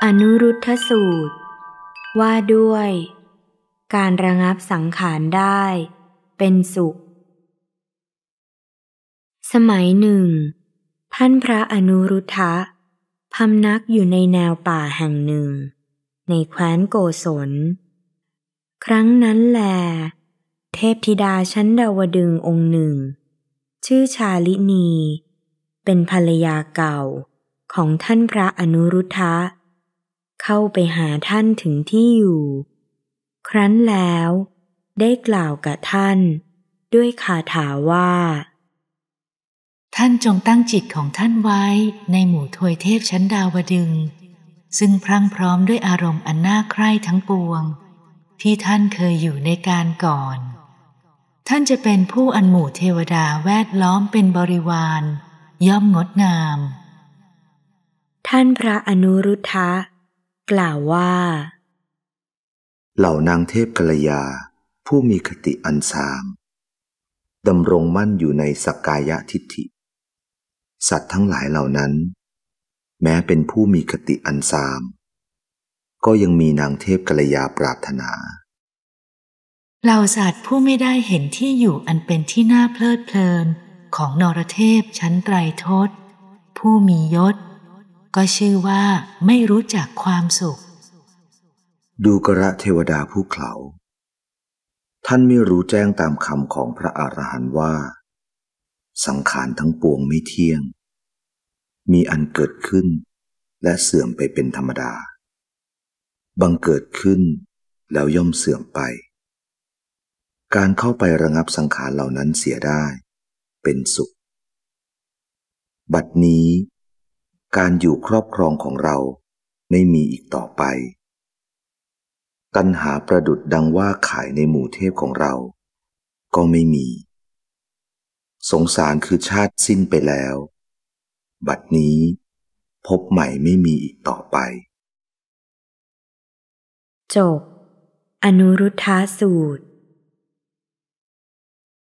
อนุรุทธสูตรว่าด้วยการระงับสังขารได้เป็นสุขสมัยหนึ่งท่านพระอนุรุทธะพำนักอยู่ในแนวป่าแห่งหนึ่งในแคว้นโกศลครั้งนั้นแลเทพธิดาชั้นดาวดึงส์องค์หนึ่งชื่อชาลินีเป็นภรรยาเก่าของท่านพระอนุรุทธะเข้าไปหาท่านถึงที่อยู่ครั้นแล้วได้กล่าวกับท่านด้วยคาถาว่าท่านจงตั้งจิตของท่านไว้ในหมู่ทวยเทพชั้นดาวดึงส์ซึ่งพรั่งพร้อมด้วยอารมณ์อันน่าใคร่ทั้งปวงที่ท่านเคยอยู่ในการก่อนท่านจะเป็นผู้อันหมู่เทวดาแวดล้อมเป็นบริวารย่อมงดงามท่านพระอนุรุทธะกล่าวว่าเหล่านางเทพกัลยาผู้มีคติอันสามดำรงมั่นอยู่ในสักกายทิฏฐิสัตว์ทั้งหลายเหล่านั้นแม้เป็นผู้มีคติอันสามก็ยังมีนางเทพกัลยาปรารถนาเหล่าสัตว์ผู้ไม่ได้เห็นที่อยู่อันเป็นที่น่าเพลิดเพลินของนรเทพชั้นไตรทศผู้มียศก็ชื่อว่าไม่รู้จักความสุขดูกระเทวดาผู้เขลาท่านไม่รู้แจ้งตามคำของพระอรหันต์ว่าสังขารทั้งปวงไม่เที่ยงมีอันเกิดขึ้นและเสื่อมไปเป็นธรรมดาบังเกิดขึ้นแล้วย่อมเสื่อมไปการเข้าไประงับสังขารเหล่านั้นเสียได้เป็นสุขบัดนี้การอยู่ครอบครองของเราไม่มีอีกต่อไปตัณหาประดุจดังว่าขายในหมู่เทพของเราก็ไม่มีสงสารคือชาติสิ้นไปแล้วบัดนี้พบใหม่ไม่มีอีกต่อไปจบอนุรุทธสูตร